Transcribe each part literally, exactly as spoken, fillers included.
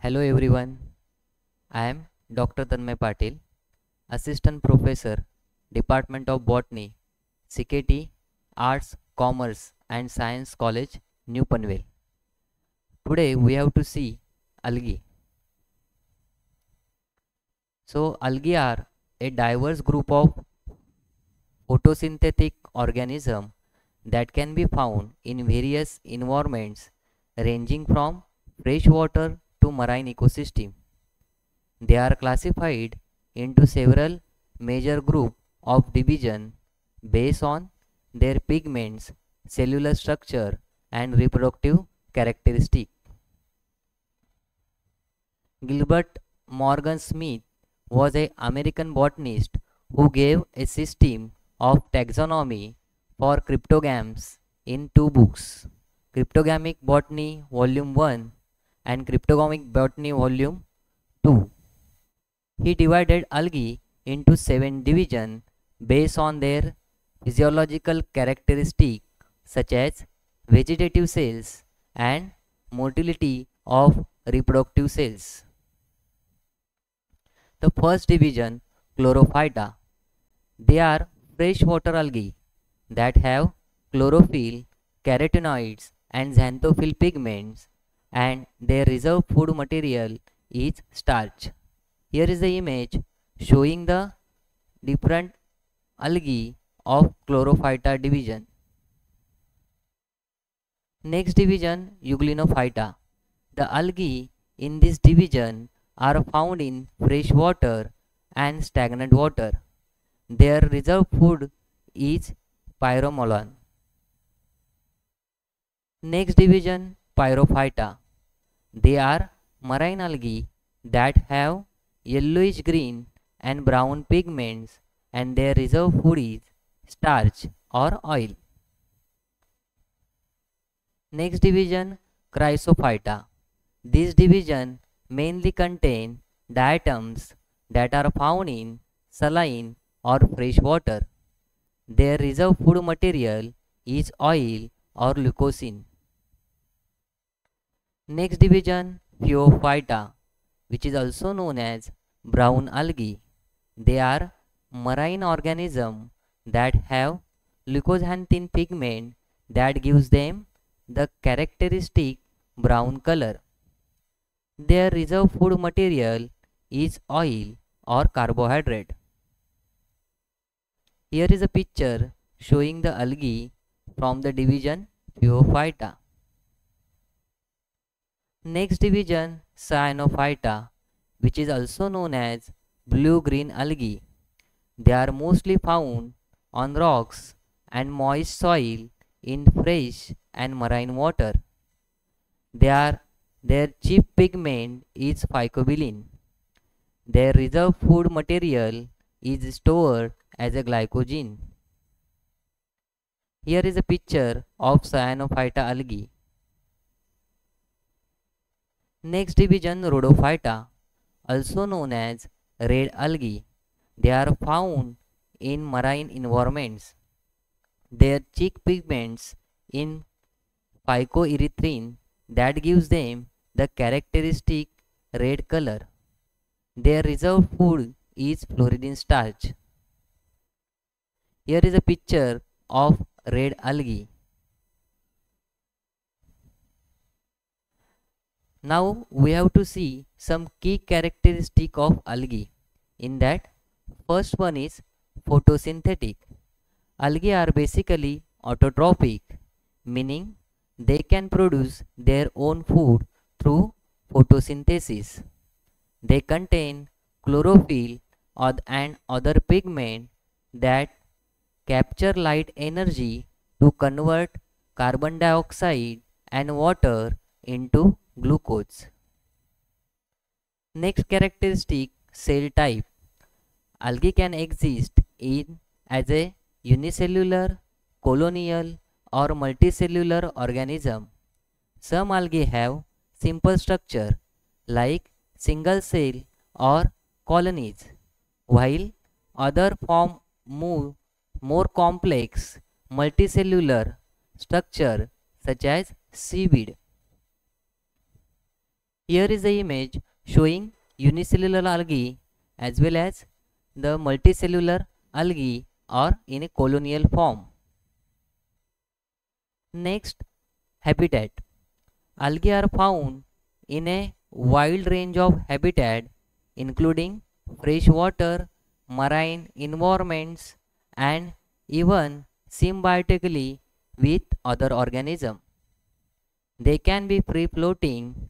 Hello everyone, I am Doctor Tanmay Patil, Assistant Professor, Department of Botany, C K T, Arts, Commerce and Science College, New Panvel. Today we have to see algae. So algae are a diverse group of photosynthetic organisms that can be found in various environments ranging from freshwater to marine ecosystem. They are classified into several major groups of division based on their pigments, cellular structure, and reproductive characteristics. Gilbert Morgan Smith was an American botanist who gave a system of taxonomy for cryptogams in two books, Cryptogamic Botany Volume one and Cryptogamic Botany Volume two. He divided algae into seven divisions based on their physiological characteristics such as vegetative cells and motility of reproductive cells. The first division, Chlorophyta. They are freshwater algae that have chlorophyll, carotenoids and xanthophyll pigments, and their reserve food material is starch. Here is the image showing the different algae of Chlorophyta division. Next division, Euglenophyta. The algae in this division are found in fresh water and stagnant water. Their reserve food is Pyromolon. Next division, Pyrophyta. They are marine algae that have yellowish green and brown pigments, and their reserve food is starch or oil. Next division, Chrysophyta. This division mainly contain diatoms that are found in saline or fresh water. Their reserve food material is oil or leucosin. Next division, Phaeophyta, which is also known as brown algae. They are marine organisms that have leucoxanthin pigment that gives them the characteristic brown color. Their reserve food material is oil or carbohydrate. Here is a picture showing the algae from the division Phaeophyta. Next division, Cyanophyta, which is also known as blue-green algae. They are mostly found on rocks and moist soil in fresh and marine water. They are, their chief pigment is phycobilin. Their reserve food material is stored as a glycogen. Here is a picture of Cyanophyta algae. Next division, Rhodophyta, also known as red algae. They are found in marine environments. Their chief pigments in phycoerythrin that gives them the characteristic red color. Their reserve food is floridin starch. Here is a picture of red algae. Now we have to see some key characteristic of algae. In that, first one is photosynthetic. Algae are basically autotrophic, meaning they can produce their own food through photosynthesis. They contain chlorophyll and other pigment that capture light energy to convert carbon dioxide and water into glucose. Next characteristic, cell type. Algae can exist in as a unicellular, colonial or multicellular organism. Some algae have simple structure like single cell or colonies, while other form move more complex multicellular structure such as seaweed. Here is the image showing unicellular algae as well as the multicellular algae are in a colonial form. Next, habitat. Algae are found in a wide range of habitat including freshwater, marine environments and even symbiotically with other organisms. They can be free floating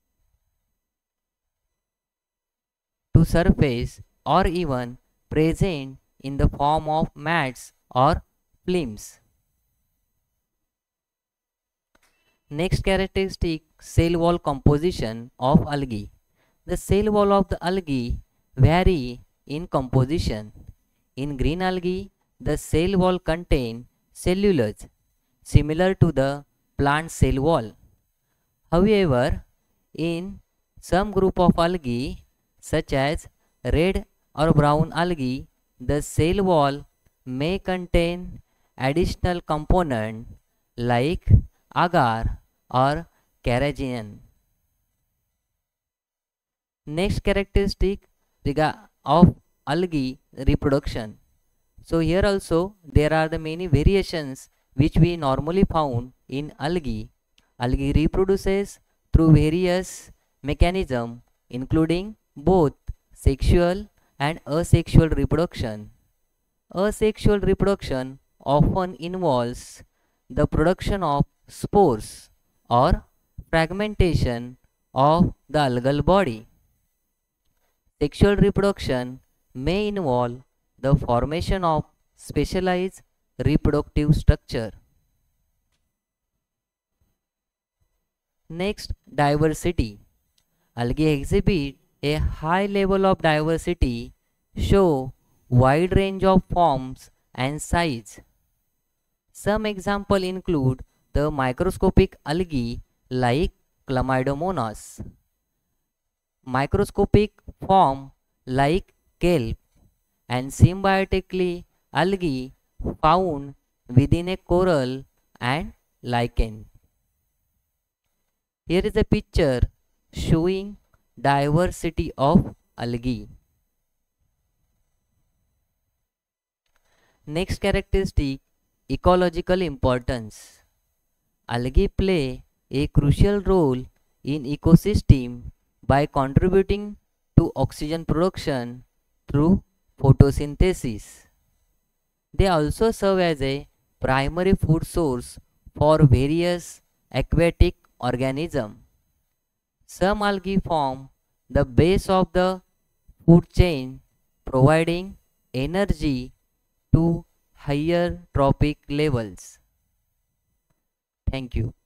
to surface or even present in the form of mats or films. Next characteristic, cell wall composition of algae. The cell wall of the algae vary in composition. In green algae, the cell wall contain cellulose similar to the plant cell wall. However, in some group of algae such as red or brown algae, the cell wall may contain additional component like agar or carrageenan. Next characteristic of algae reproduction. So here also there are the many variations which we normally found in algae. Algae reproduces through various mechanisms including both sexual and asexual reproduction. Asexual reproduction often involves the production of spores or fragmentation of the algal body. Sexual reproduction may involve the formation of specialized reproductive structure. Next, diversity. Algae exhibit a high level of diversity, show wide range of forms and size. Some examples include the microscopic algae like Chlamydomonas, microscopic form like kelp, and symbiotically algae found within a coral and lichen. Here is a picture showing diversity of algae. Next characteristic, ecological importance. Algae play a crucial role in ecosystem by contributing to oxygen production through photosynthesis. They also serve as a primary food source for various aquatic organisms. Some algae form the base of the food chain, providing energy to higher trophic levels. Thank you.